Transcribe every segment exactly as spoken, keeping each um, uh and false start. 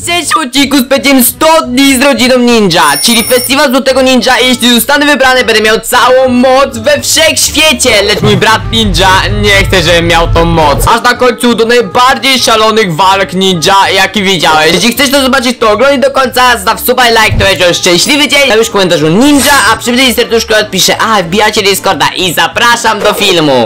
dzisiejszym odcinku spędzimy sto dni z rodziną ninja, czyli festiwal Złotego Ninja. I jeśli zostanę wybrany, będę miał całą moc we wszechświecie. Lecz mój brat ninja nie chce, żebym miał tą moc. Aż na końcu do najbardziej szalonych walk ninja, jaki widziałeś. Jeśli chcesz to zobaczyć, to oglądaj do końca, zostaw suba i like, to będzie szczęśliwy dzień. Napisz w komentarzu ninja, a przy wyjściu serduszko odpiszę: a, wbijacie Discorda i zapraszam do filmu.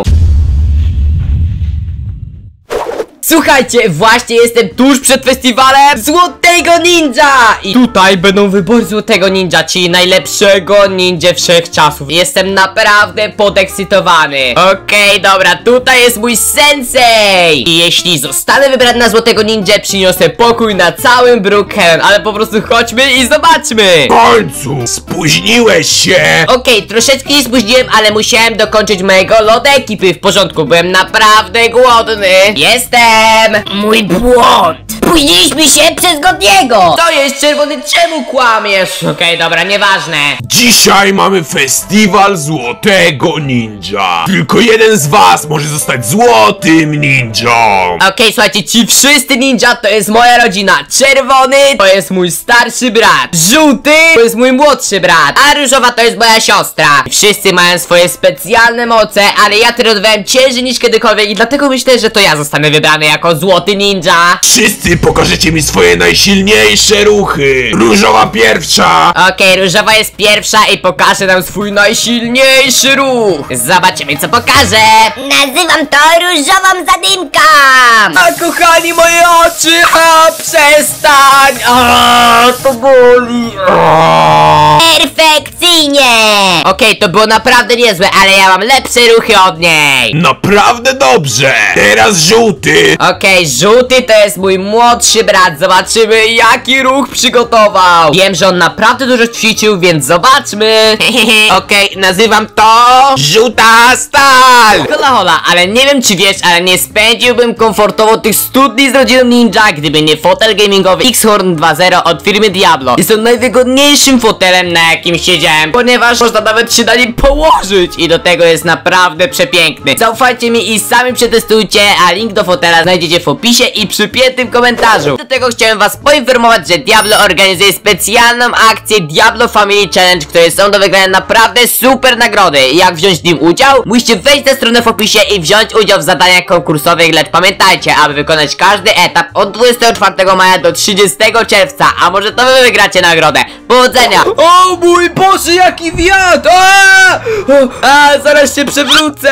Słuchajcie, właśnie jestem tuż przed festiwalem Złotego Ninja! I tutaj będą wybory Złotego Ninja, czyli najlepszego ninja wszechczasów. Jestem naprawdę podekscytowany. Okej, okay, dobra, tutaj jest mój sensei. I jeśli zostanę wybrany na Złotego Ninja, przyniosę pokój na całym Brookhaven. Ale po prostu chodźmy i zobaczmy. W końcu! Spóźniłeś się! Okej, okay, troszeczkę się spóźniłem, ale musiałem dokończyć mojego loda ekipy. W porządku, byłem naprawdę głodny. Jestem! Mój błąd! Spóźniliśmy się przez Godniego! To jest czerwony, czemu kłamiesz? Okej, okay, dobra, nieważne. Dzisiaj mamy festiwal Złotego Ninja. Tylko jeden z was może zostać złotym ninją. Okej, okay, słuchajcie, ci wszyscy ninja to jest moja rodzina. Czerwony to jest mój starszy brat. Żółty to jest mój młodszy brat. A różowa to jest moja siostra. Wszyscy mają swoje specjalne moce, ale ja trenowałem ciężej niż kiedykolwiek i dlatego myślę, że to ja zostanę wybrany jako złoty ninja. Wszyscy pokażecie mi swoje najsilniejsze ruchy. Różowa pierwsza. Okej, okay, różowa jest pierwsza i pokaże nam swój najsilniejszy ruch. Zobaczymy, co pokaże. Nazywam to różową zadymką. A kochani, moje oczy. A, przestań. A, to boli. A. Perfekcyjnie. Okej, okay, to było naprawdę niezłe, ale ja mam lepsze ruchy od niej. Naprawdę dobrze. Teraz żółty. Okej, okay, żółty to jest mój młodszy brat. Zobaczymy, jaki ruch przygotował. Wiem, że on naprawdę dużo ćwiczył, więc zobaczmy. Okej, okay, nazywam to żółta stal. Hola hola, ale nie wiem czy wiesz, ale nie spędziłbym komfortowo tych stu dni z rodziną ninja, gdyby nie fotel gamingowy X-Horn dwa zero od firmy Diablo. Jest on najwygodniejszym fotelem, na jakim siedziałem, ponieważ można nawet się na nim położyć i do tego jest naprawdę przepiękny. Zaufajcie mi i sami przetestujcie, a link do fotela znajdziecie w opisie i przypiętym komentarzu. Do tego chciałem was poinformować, że Diablo organizuje specjalną akcję Diablo Family Challenge, które są do wygrania naprawdę super nagrody. Jak wziąć w nim udział? Musicie wejść na stronę w opisie i wziąć udział w zadaniach konkursowych, lecz pamiętajcie, aby wykonać każdy etap od dwudziestego czwartego maja do trzydziestego czerwca, a może to wy wygracie nagrodę. Powodzenia! O mój Boże, jaki wiatr! A, a zaraz się przewrócę!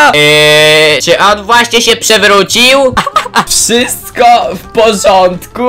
Eee, czy on właśnie się przewrócił? Wszystko w porządku?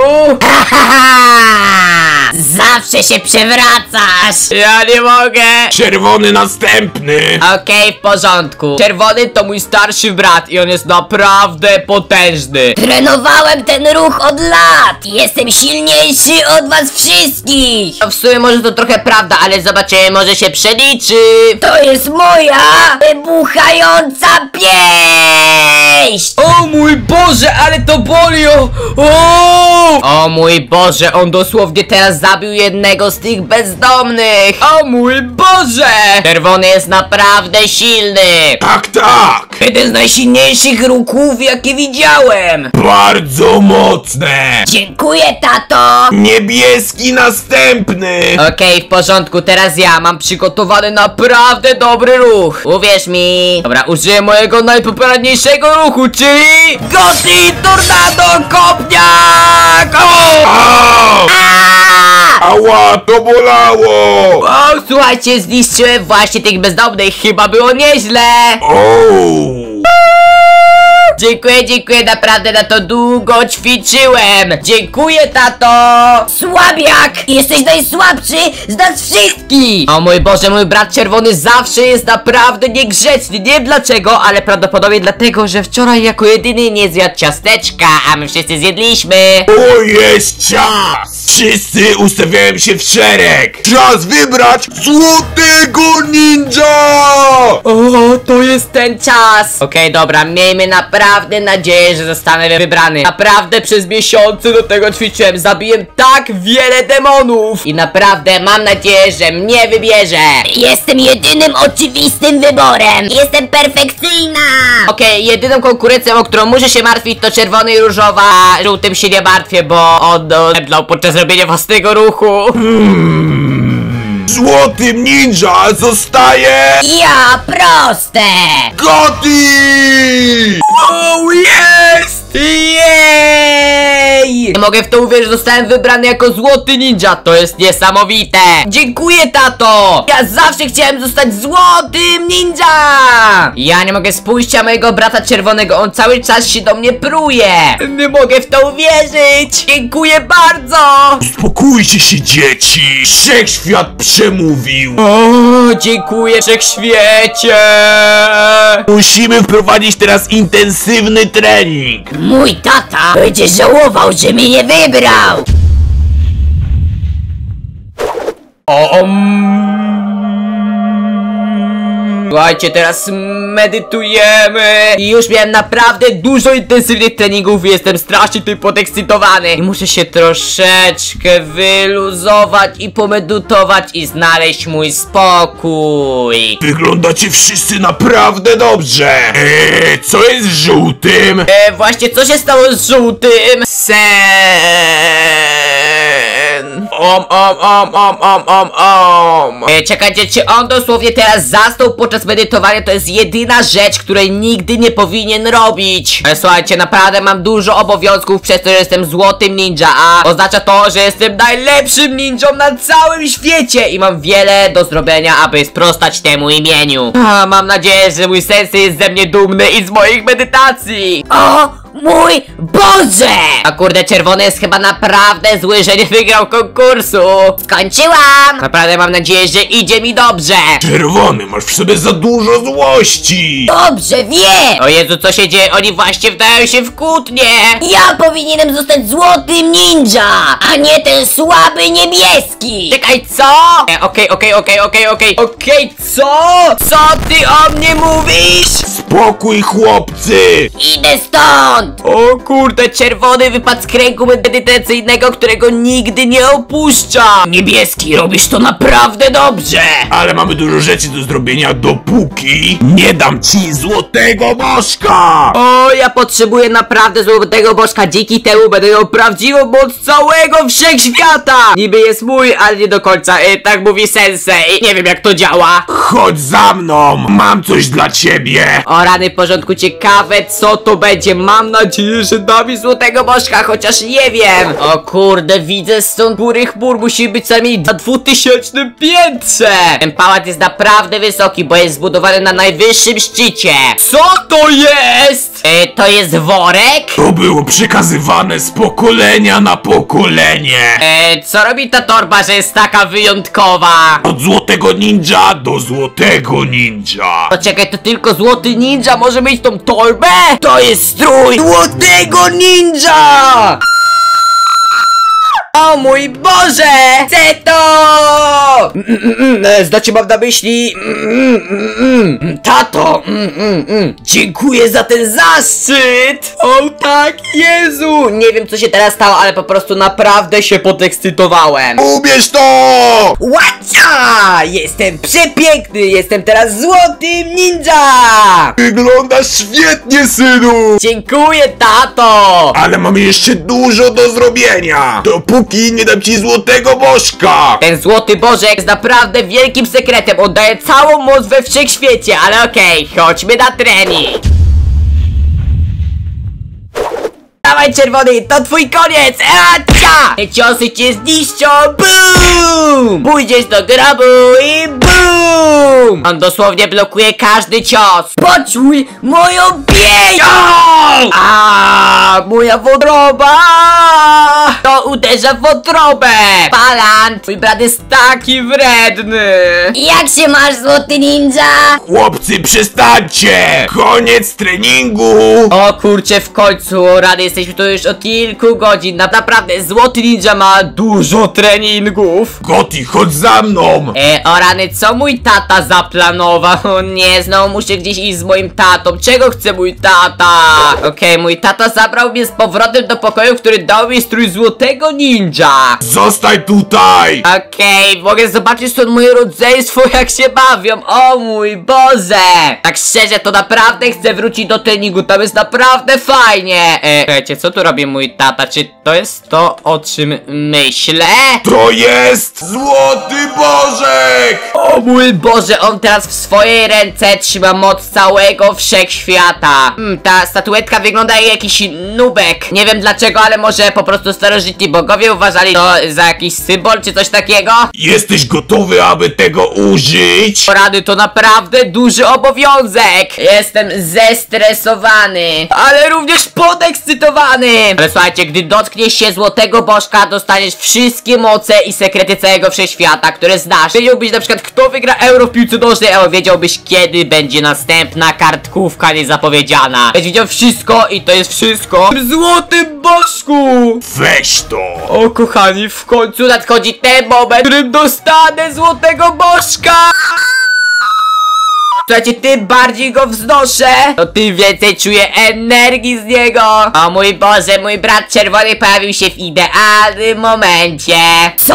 Zawsze się przewracasz. Ja nie mogę. Czerwony następny. Okej, okay, w porządku. Czerwony to mój starszy brat i on jest naprawdę potężny. Trenowałem ten ruch od lat. Jestem silniejszy od was wszystkich. No w sumie może to trochę prawda, ale zobaczymy, może się przeliczy. To jest moja wybuchająca pięść. O mój Boże, ale to boli. O, o! O mój Boże, on dosłownie teraz zabił jednego z tych bezdomnych. O mój Boże! Czerwony jest naprawdę silny. Tak, tak. Jeden z najsilniejszych ruchów, jakie widziałem. Bardzo mocne. Dziękuję, tato. Niebieski następny. Okej, okay, w porządku, teraz ja mam przygotowany naprawdę dobry ruch. Uwierz mi. Dobra, użyję mojego najpopularniejszego ruchu, czyli Gotti Tornado Kopniak! O! Au! Ała, to bolało! O, słuchajcie, zniszczyłem właśnie tych bezdomnych, chyba było nieźle. O! Dziękuję, dziękuję, naprawdę na to długo ćwiczyłem. Dziękuję, tato. Słabiak, jesteś najsłabszy z nas wszystkich. O mój Boże, mój brat czerwony zawsze jest naprawdę niegrzeczny. Nie wiem dlaczego, ale prawdopodobnie dlatego, że wczoraj jako jedyny nie zjadł ciasteczka, a my wszyscy zjedliśmy. O, jest czas! Wszyscy ustawiają się w szereg. Czas wybrać złotego ninja! O, to jest ten czas. Okej, dobra, miejmy naprawdę nadzieję, że zostanę wybrany. Naprawdę przez miesiące do tego ćwiczyłem. Zabiłem tak wiele demonów. I naprawdę mam nadzieję, że mnie wybierze. Jestem jedynym oczywistym wyborem. Jestem perfekcyjna. Okej, jedyną konkurencją, o którą muszę się martwić, to czerwony i różowa. A żółtym się nie martwię, bo on zemdlał podczas robienia własnego ruchu. Złotym ninja zostaje Ja proste. Gotti! Oh, jest! Jej! Nie mogę w to uwierzyć, że zostałem wybrany jako złoty ninja. To jest niesamowite. Dziękuję, tato. Ja zawsze chciałem zostać złotym ninja. Ja nie mogę spójrzeć na mojego brata czerwonego. On cały czas się do mnie pruje. Nie mogę w to uwierzyć. Dziękuję bardzo. Uspokójcie się, dzieci! Wszechświat przemówił! O, dziękuję, wszechświecie. Musimy wprowadzić teraz intensywny trening! Mój tata będzie żałował, że mnie nie wybrał. O, um... Słuchajcie, teraz medytujemy. I już miałem naprawdę dużo intensywnych treningów i jestem strasznie tym podekscytowany. I muszę się troszeczkę wyluzować i pomedytować i znaleźć mój spokój. Wyglądacie wszyscy naprawdę dobrze! Eee, co jest z żółtym? E, właśnie, co się stało z żółtym? Sen. Om, om, om, om, om, om, om. E, czekajcie, czy on dosłownie teraz zasnął podczas medytowania? To jest jedyna rzecz, której nigdy nie powinien robić. E, słuchajcie, naprawdę mam dużo obowiązków przez to, że jestem złotym ninja, a oznacza to, że jestem najlepszym ninją na całym świecie i mam wiele do zrobienia, aby sprostać temu imieniu. A, mam nadzieję, że mój sensei jest ze mnie dumny i z moich medytacji. O mój Boże! A kurde, czerwony jest chyba naprawdę zły, że nie wygrał konkursu. Skończyłam! Naprawdę mam nadzieję, że idzie mi dobrze. Czerwony, masz w sobie za dużo złości! Dobrze wiem! O Jezu, co się dzieje? Oni właśnie wdają się w kłótnię. Ja powinienem zostać złotym ninja, a nie ten słaby niebieski! Czekaj, co? E, Okej, okej, okej, okej, okej. Okej, co? Co ty o mnie mówisz? Spokój, chłopcy! Idę stąd! O kurde, czerwony wypadł z kręgu medytacyjnego, którego nigdy nie opuszcza. Niebieski, robisz to naprawdę dobrze. Ale mamy dużo rzeczy do zrobienia, dopóki nie dam ci złotego bożka! O, ja potrzebuję naprawdę złotego bożka. Dzięki temu będę miał prawdziwą moc całego wszechświata. Niby jest mój, ale nie do końca. E, tak mówi sensei. Nie wiem, jak to działa. Chodź za mną! Mam coś dla ciebie! O rany, w porządku, ciekawe co to będzie. Mam nadzieję, że da mi złotego bożka, chociaż nie wiem. O kurde, widzę stąd góry chmur. Musi być co najmniej na dwutysięcznym piętrze. Ten pałac jest naprawdę wysoki, bo jest zbudowany na najwyższym szczycie. Co to jest? E, to jest worek? To było przekazywane z pokolenia na pokolenie! E, co robi ta torba, że jest taka wyjątkowa? Od złotego ninja do złotego ninja! Poczekaj, to tylko złoty ninja może mieć tą torbę? To jest strój złotego ninja! O mój Boże! Chcę to! Mm, mm, mm, e, Znaczy mam na myśli... Mm, mm, mm, tato! Mm, mm, mm. Dziękuję za ten zaszczyt! O tak, Jezu! Nie wiem co się teraz stało, ale po prostu naprawdę się podekscytowałem. Ubierz to! Łacia! Jestem przepiękny! Jestem teraz złotym ninja! Wyglądasz świetnie, synu! Dziękuję, tato! Ale mamy jeszcze dużo do zrobienia! Dopóki nie dam ci złotego bożka! Ten złoty bożek jest naprawdę wielkim sekretem. On daje całą moc we wszechświecie, ale okej, chodźmy na trening. Dawaj, czerwony, to twój koniec! Acia! Te ciosy cię zniszczą! Boom! Pójdziesz do grobu i boom! On dosłownie blokuje każdy cios. Poczuj moją pięść! A, moja wątroba! To uderza w wątrobę. Palant, twój brat jest taki wredny. Jak się masz, złoty ninja? Chłopcy, przestańcie! Koniec treningu! O kurczę, w końcu, rady, jesteśmy tu już od kilku godzin. Na, naprawdę, złoty ninja ma dużo treningów. Goti, chodź za mną! E, o rany, co mój tata zaplanował? O nie, znowu muszę gdzieś iść z moim tatą. Czego chce mój tata? Okej, okay, mój tata zabrał mnie z powrotem do pokoju, który dał mi strój złotego ninja. Zostań tutaj! Okej, okay, mogę zobaczyć stąd moje rodzeństwo, jak się bawią. O mój Boże! Tak szczerze, to naprawdę chcę wrócić do treningu. Tam jest naprawdę fajnie. E, wiecie, co tu robi mój tata? Czy to jest to, o czym myślę? To jest Złoty Bożek! O mój Boże, on teraz w swojej ręce trzyma moc całego wszechświata. Hmm, ta statuetka wygląda jak jakiś nubek. Nie wiem dlaczego, ale może po prostu starożytni bogowie uważali to za jakiś symbol czy coś takiego? Jesteś gotowy, aby tego użyć? Porady, to naprawdę duży obowiązek. Jestem zestresowany, ale również podekscytowany. Ale słuchajcie, gdy dotkniesz się złotego bożka, dostaniesz wszystkie moce i sekrety całego wszechświata, które znasz. Wiedziałbyś na przykład, kto wygra euro w piłce nożnej, albo wiedziałbyś, kiedy będzie następna kartkówka niezapowiedziana. Będziesz wiedział wszystko i to jest wszystko w złotym bożku. Weź to! O kochani, w końcu nadchodzi ten moment, w którym dostanę złotego bożka. Słuchajcie, tym bardziej go wznoszę, to tym więcej czuję energii z niego. O mój Boże, mój brat czerwony pojawił się w idealnym momencie. Co?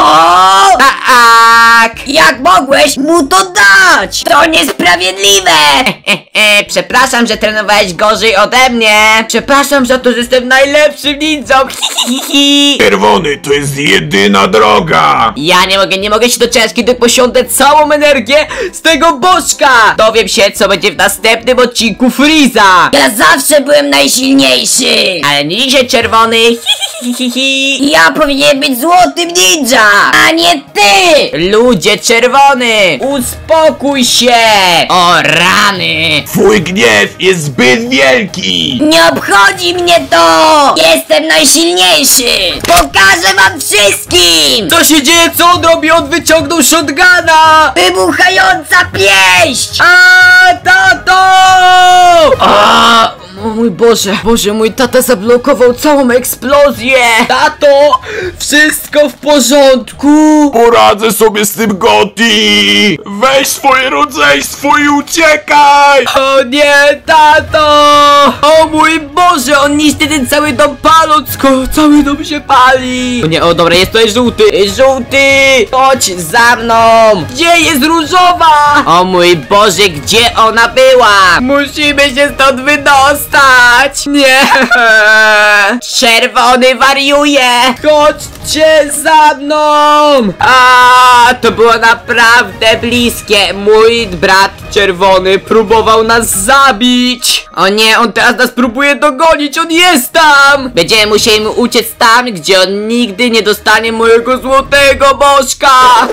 Tak! Jak mogłeś mu to dać? To niesprawiedliwe! Przepraszam, że trenowałeś gorzej ode mnie. Przepraszam za to, że jestem najlepszym ninją. Czerwony, to jest jedyna droga! Ja nie mogę, nie mogę się doczekać, kiedy posiądę całą energię z tego bożka. Dowiem się, co będzie w następnym odcinku Freeza. Ja zawsze byłem najsilniejszy! Ale nie dzisiaj czerwony. Ja powinienem być złotym ninja, a nie ty! Ludzie, czerwony, uspokój się. O rany. Twój gniew jest zbyt wielki! Nie obchodzi mnie to! Jestem najsilniejszy! Pokażę wam wszystkim! Co się dzieje? Co on robi? On wyciągnął shotguna. Wybuchająca pieść! A, tato! A, o mój Boże, Boże, mój tata zablokował całą eksplozję. Tato, wszystko w porządku? Poradzę sobie z tym, Goti! Weź swoje rodzeństwo i uciekaj! O nie, tato! O mój Boże, on niszczy ten cały dom palucko, cały dom się pali. O nie, o dobra, jest to żółty, żółty! Chodź za mną! Gdzie jest różowa? O mój Boże, gdzie ona była? Musimy się stąd wydostać! Nie! Czerwony wariuje! Chodźcie za mną! A, to było naprawdę bliskie. Mój brat czerwony próbował nas zabić. O nie, on teraz nas próbuje dogonić, on jest tam! Będziemy musieli mu uciec tam, gdzie on nigdy nie dostanie mojego złotego bożka.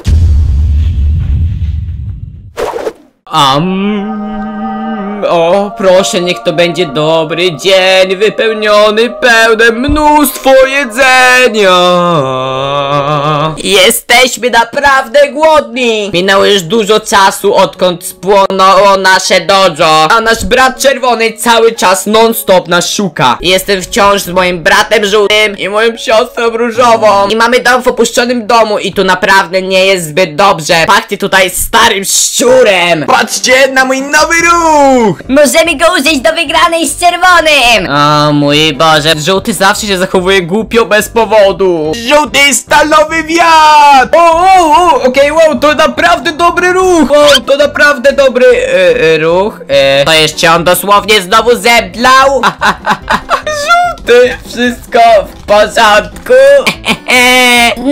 Um, o, proszę, niech to będzie dobry dzień, wypełniony pełnem mnóstwo jedzenia. Jesteśmy naprawdę głodni. Minęło już dużo czasu, odkąd spłonęło nasze dojo, a nasz brat czerwony cały czas non-stop nas szuka. Jestem wciąż z moim bratem żółtym i moją siostrą różową. I mamy dom w opuszczonym domu i tu naprawdę nie jest zbyt dobrze. Pachnie tutaj starym szczurem. Patrzcie na mój nowy ruch! Możemy go użyć do wygranej z czerwonym! O mój Boże, żółty zawsze się zachowuje głupio bez powodu. Żółty stalowy wiatr! O, o, o, okej, okay, wow, to naprawdę dobry ruch! Wow, to naprawdę dobry e, e, ruch. E, to jeszcze on dosłownie znowu zemdlał. Żółty, wszystko w porządku.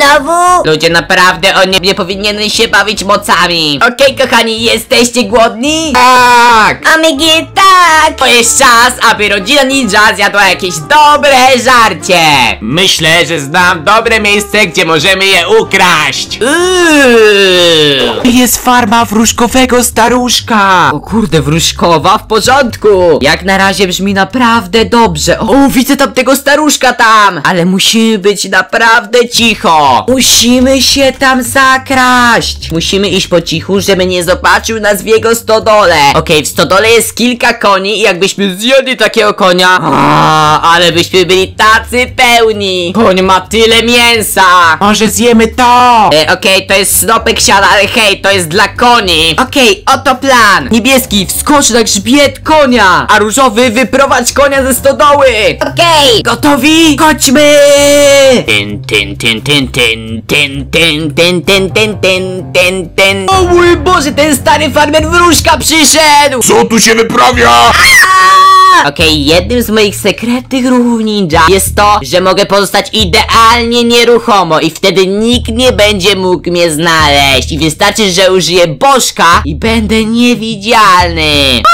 znowu? Ludzie, naprawdę on nie, nie powinien się bawić mocami. Okej, kochani, jesteście głodni? Tak! Omigi, tak! To jest czas, aby rodzina ninja zjadła jakieś dobre żarcie. Myślę, że znam dobre miejsce, gdzie możemy je ukraść. Uuu. Jest farma wróżkowego staruszka. O kurde, wróżkowa, w porządku. Jak na razie brzmi naprawdę dobrze. O, widzę tam tego staruszka tam. Ale musimy być naprawdę cicho. Musimy się tam zakraść. Musimy iść po cichu, żeby nie zobaczył nas w jego stodole. Okej, w stodole jest kilka koni i jakbyśmy zjedli takiego konia, o, ale byśmy byli tacy pełni. Koń ma tyle mięsa. Może zjemy to. E, Okej, to jest snopek siana, ale hej, to jest dla koni. Okej, oto plan. Niebieski, wskocz na grzbiet konia, a różowy wyprowadź konia ze stodoły. Okej! Gotowi? Chodźmy! Tyn, tyn, tyn, tyn, tyn, tyn, tyn, tyn, tyn, tyn, tyn, tyn, tyn. O mój Boże, ten stary farmer wróżka przyszedł! Co tu się wyprawia? Okej, jednym z moich sekretnych ruchów ninja jest to, że mogę pozostać idealnie nieruchomo i wtedy nikt nie będzie mógł mnie znaleźć. I wystarczy, że użyję bożka i będę niewidzialny.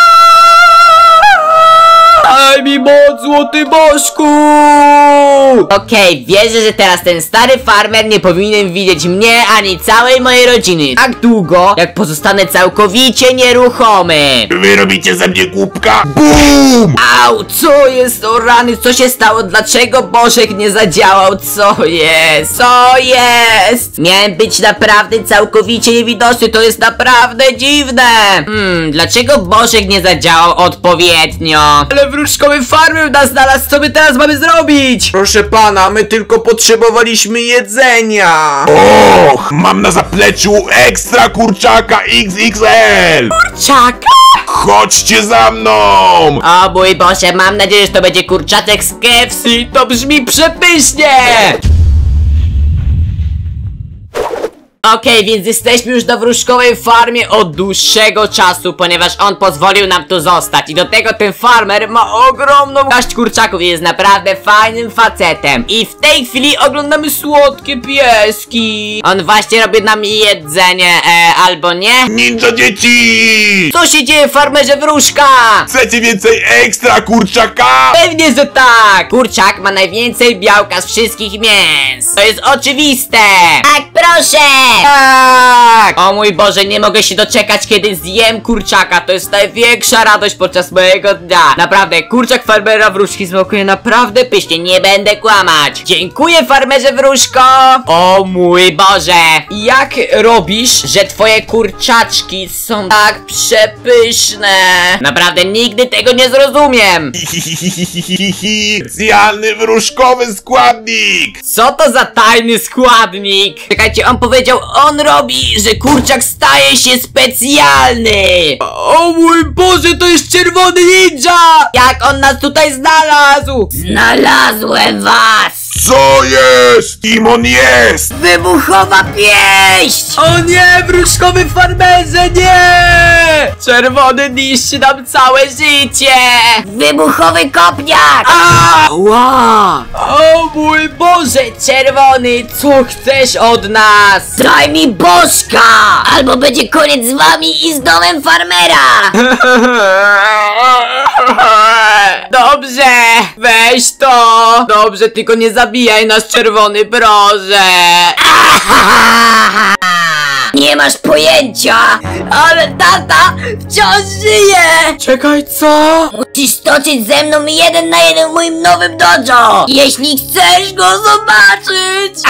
Daj mi moc, złoty bożku! Okej, wierzę, że teraz ten stary farmer nie powinien widzieć mnie ani całej mojej rodziny tak długo, jak pozostanę całkowicie nieruchomy. Wy robicie ze mnie głupka? Bum! Au, co jest, o rany, co się stało, dlaczego bożek nie zadziałał, co jest, co jest? Miałem być naprawdę całkowicie niewidoczny, to jest naprawdę dziwne. Hmm, dlaczego bożek nie zadziałał odpowiednio? Ale wróżkowy farmer nas znalazł, co my teraz mamy zrobić? Proszę pana, my tylko potrzebowaliśmy jedzenia. Och, mam na zapleczu ekstra kurczaka X X L. Czak! Chodźcie za mną. O mój Boże, mam nadzieję, że to będzie kurczaczek z K F C, to brzmi przepysznie! Okej, więc jesteśmy już na wróżkowej farmie od dłuższego czasu, ponieważ on pozwolił nam tu zostać. I do tego ten farmer ma ogromną garść kurczaków i jest naprawdę fajnym facetem. I w tej chwili oglądamy słodkie pieski. On właśnie robi nam jedzenie, e, albo nie? Ninja dzieci! Co się dzieje, farmerze wróżka? Chcecie więcej ekstra kurczaka? Pewnie, że tak! Kurczak ma najwięcej białka z wszystkich mięs. To jest oczywiste! Tak, proszę! Tak! O mój Boże, nie mogę się doczekać, kiedy zjem kurczaka. To jest największa radość podczas mojego dnia. Naprawdę, kurczak farmera wróżki smakuje naprawdę pysznie, nie będę kłamać. Dziękuję, farmerze wróżko! O mój Boże! Jak robisz, że twoje kurczaczki są tak przepyszne? Naprawdę, nigdy tego nie zrozumiem. Specjalny wróżkowy składnik! Co to za tajny składnik? Czekajcie, on powiedział, on robi, że kurczak staje się specjalny. O mój Boże, to jest czerwony ninja! Jak on nas tutaj znalazł? Znalazłem was! Co jest? Kim on jest? Wybuchowa pieść! O nie, wróżkowy farmerze, nie! Czerwony niszczy nam całe życie! Wybuchowy kopniak! Ała! O mój Boże, czerwony, co chcesz od nas? Daj mi bożka! Albo będzie koniec z wami i z domem farmera! Dobrze, weź to! Dobrze, tylko nie zabijaj nas, czerwony, proszę! Nie masz pojęcia! Ale tata wciąż żyje! Czekaj, co? Musisz stoczyć ze mną jeden na jeden w moim nowym dojo! Jeśli chcesz go zobaczyć!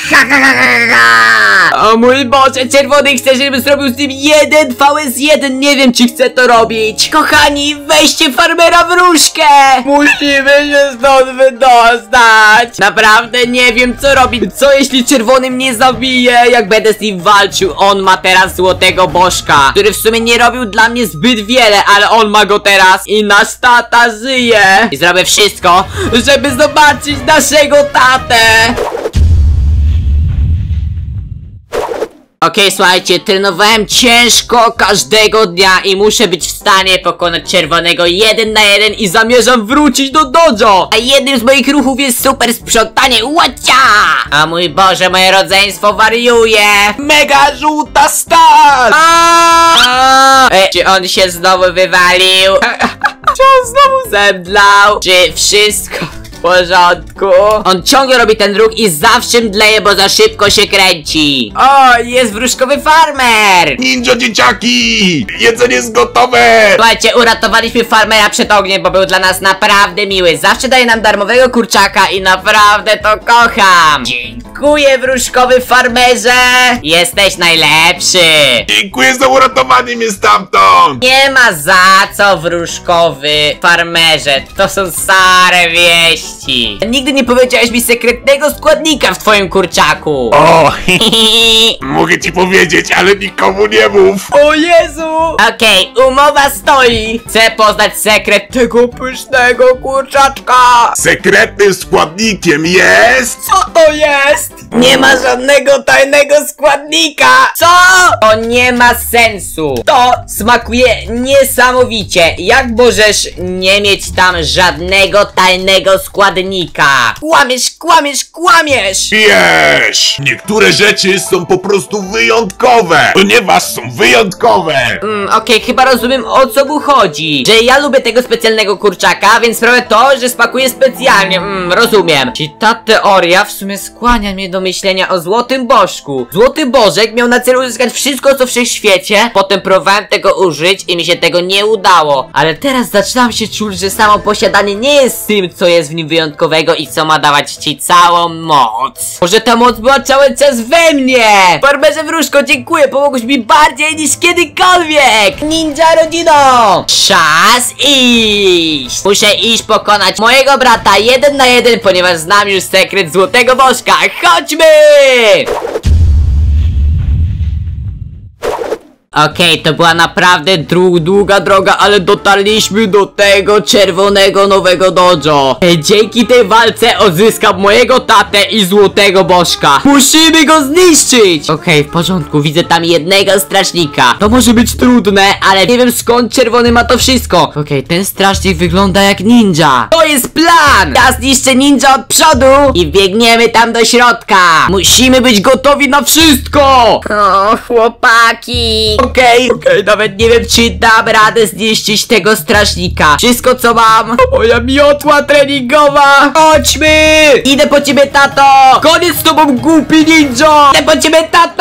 O mój Boże, czerwony chce, żebym zrobił z nim jeden V S jeden. Nie wiem, czy chcę to robić. Kochani, weźcie farmera wróżkę! Musimy się stąd wydostać. Naprawdę nie wiem, co robić. Co jeśli czerwony mnie zabije, jak będę z nim walczył? On ma teraz złotego bożka, który w sumie nie robił dla mnie zbyt wiele, ale on ma go teraz i nasz tata żyje. I zrobię wszystko, żeby zobaczyć naszego tatę. Okej, słuchajcie, trenowałem ciężko każdego dnia i muszę być w stanie pokonać czerwonego jeden na jeden i zamierzam wrócić do dojo. A jednym z moich ruchów jest super sprzątanie, łacia! A mój Boże, moje rodzeństwo wariuje. Mega żółta stal! A! E, czy on się znowu wywalił? Czy on znowu zemdlał? Czy wszystko w porządku? On ciągle robi ten ruch i zawsze mdleje, bo za szybko się kręci. O, jest wróżkowy farmer! Ninja dzieciaki! Jedzenie jest gotowe! Słuchajcie, uratowaliśmy farmera przed ogniem, bo był dla nas naprawdę miły. Zawsze daje nam darmowego kurczaka i naprawdę to kocham. Dziękuję, wróżkowy farmerze! Jesteś najlepszy! Dziękuję za uratowanie mnie stamtąd! Nie ma za co, wróżkowy farmerze. To są stare wieści. Nigdy nie powiedziałeś mi sekretnego składnika w twoim kurczaku. O, mogę ci powiedzieć, ale nikomu nie mów! O Jezu! Okej, okay, umowa stoi. Chcę poznać sekret tego pysznego kurczaczka. Sekretnym składnikiem jest... Co to jest? Nie ma żadnego tajnego składnika. Co? To nie ma sensu. To smakuje niesamowicie. Jak możesz nie mieć tam żadnego tajnego składnika? Kłamiesz, kłamiesz, kłamiesz. Wiesz, niektóre rzeczy są po prostu wyjątkowe, ponieważ są wyjątkowe. Mm, okej, okay, chyba rozumiem, o co mu chodzi. Że ja lubię tego specjalnego kurczaka, więc sprawia to, że smakuje specjalnie. Mm, rozumiem. Czyli ta teoria w sumie skłania mnie do myślenia o Złotym Bożku. Złoty Bożek miał na celu uzyskać wszystko, co w wszechświecie. Potem próbowałem tego użyć i mi się tego nie udało. Ale teraz zaczynam się czuć, że samo posiadanie nie jest tym, co jest w nim wyjątkowego i co ma dawać ci całą moc. Może ta moc była cały czas we mnie. Farmerze Wróżko, dziękuję, pomogłeś mi bardziej niż kiedykolwiek. Ninja rodzino, czas iść. Muszę iść pokonać mojego brata jeden na jeden, ponieważ znam już sekret Złotego Bożka. Chodźmy! Okej, okay, to była naprawdę długa droga, ale dotarliśmy do tego czerwonego nowego dojo. Dzięki tej walce odzyskam mojego tatę i Złotego Bożka. Musimy go zniszczyć! Okej, okay, w porządku, widzę tam jednego strażnika. To może być trudne, ale nie wiem skąd czerwony ma to wszystko. Okej, okay, ten strażnik wygląda jak ninja. To jest plan! Ja zniszczę ninja od przodu i biegniemy tam do środka. Musimy być gotowi na wszystko! O, chłopaki! Okej, okay, okej, okay, nawet nie wiem, czy dam radę zniszczyć tego strażnika. Wszystko, co mam. Moja miotła treningowa. Chodźmy! Idę po ciebie, tato! Koniec z tobą, głupi ninja! Idę po ciebie, tato!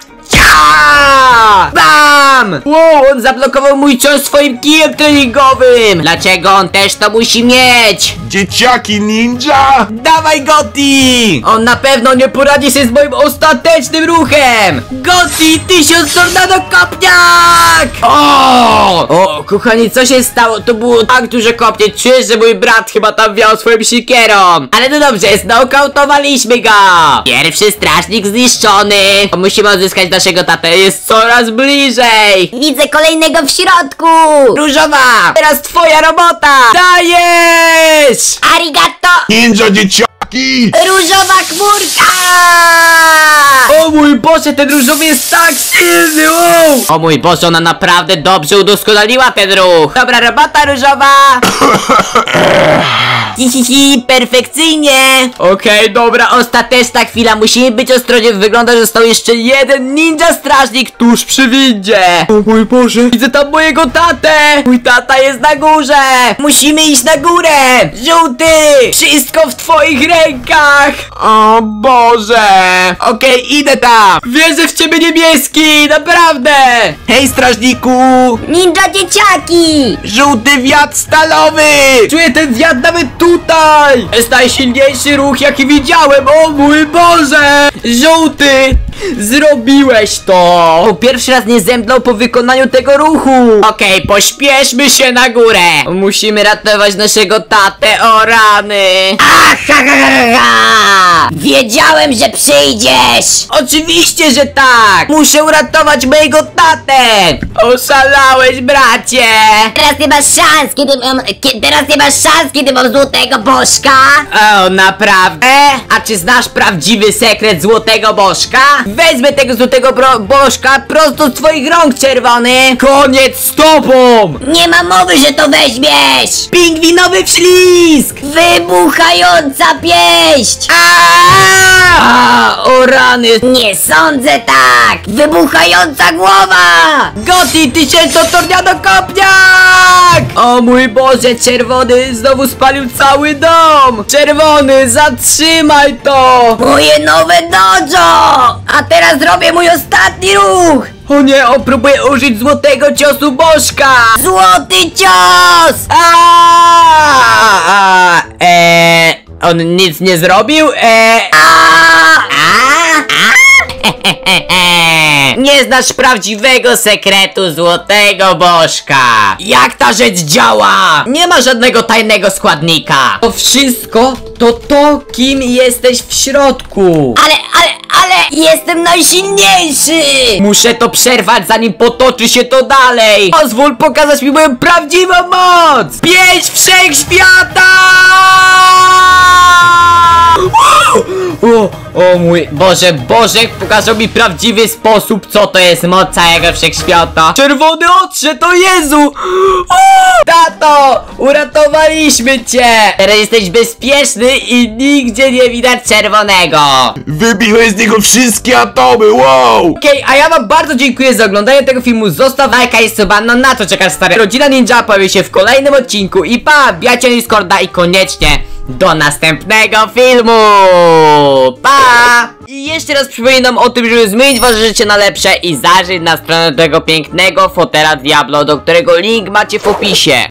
Bam! Wow, on zablokował mój cios swoim kijem treningowym. Dlaczego on też to musi mieć? Dzieciaki ninja! Dawaj, Gotti! On na pewno nie poradzi się z moim ostatecznym ruchem! Gotti, tysiąc tornado kopniak! O! O, kochani, co się stało? To było tak duże kopnie. Czuję, że mój brat chyba tam wiał swoją sikierą. Ale no dobrze, znokautowaliśmy go! Pierwszy strażnik zniszczony. Musimy odzyskać naszego tatę. Jest coraz bliżej! Widzę kolejnego w środku! Różowa! Teraz twoja robota! Dajesz! Arigato! Ninja dzieciaki! Różowa chmurka! O mój Boże, ten różowy jest tak silny! Wow. O mój Boże, ona naprawdę dobrze udoskonaliła ten ruch! Dobra robota, różowa! Hi, hi, hi, perfekcyjnie! Okej, okay, dobra, ostateczna chwila, musimy być ostrożni. Wygląda, że został jeszcze jeden ninja strażnik tuż przy windzie. O mój Boże, widzę tam mojego tatę! Mój tata jest na górze! Musimy iść na górę! Żółty! Wszystko w twoich rękach! O Boże! Okej, okay, idę tam! Wierzę w ciebie, niebieski! Naprawdę! Hej, strażniku! Ninja dzieciaki! Żółty wiatr stalowy! Czuję ten wiatr nawet tutaj! To jest najsilniejszy ruch, jaki widziałem! O mój Boże! Żółty! Zrobiłeś to! O, pierwszy raz nie zemdlał po wykonaniu tego ruchu! Okej, okay, pośpieszmy się na górę! Musimy ratować naszego tatę, o rany! Aha! Wiedziałem, że przyjdziesz! Oczywiście! Oczywiście, że tak! Muszę uratować mojego tatę! Oszalałeś, bracie! Teraz nie masz szans, kiedy mam... Kiedy, teraz nie masz szans, kiedy mam złotego bożka. O, naprawdę? A czy znasz prawdziwy sekret Złotego Bożka? Wezmę tego Złotego bro- Bożka prosto z twoich rąk, czerwony! Koniec z tobą! Nie ma mowy, że to weźmiesz. Pingwinowy wślizg! Wybuchająca pięść. A, o rany! Nie sądzę tak. Wybuchająca głowa. Gotti, tysięczno tornado kopniak! O mój Boże, czerwony znowu spalił cały dom! Czerwony, zatrzymaj to! Moje nowe dojo. A teraz zrobię mój ostatni ruch. O nie, on próbuje użyć złotego ciosu Bożka! Złoty cios. A, a, e, on nic nie zrobił? E, A! nie znasz prawdziwego sekretu Złotego Bożka! Jak ta rzecz działa? Nie ma żadnego tajnego składnika! To wszystko to to, kim jesteś w środku! Ale, ale, ale jestem najsilniejszy. Muszę to przerwać, zanim potoczy się to dalej! Pozwól pokazać mi moją prawdziwą moc! Pięć wszechświata! O, o mój Boże, Boże, pokażą mi prawdziwy sposób, co to jest moc całego wszechświata. Czerwony otrze, to Jezu! O, tato, uratowaliśmy cię! Teraz jesteś bezpieczny i nigdzie nie widać czerwonego. Wybiłeś z niego wszystkie atomy, wow! Okej, okay, a ja wam bardzo dziękuję za oglądanie tego filmu. Zostaw lajka i suba, no na to czekasz, stary. Rodzina Ninja pojawi się w kolejnym odcinku i pa, wbijajcie na Discorda i koniecznie do następnego filmu. Pa! I jeszcze raz przypominam o tym, żeby zmienić wasze życie na lepsze i zajrzeć na stronę tego pięknego fotela Diablo, do którego link macie w opisie.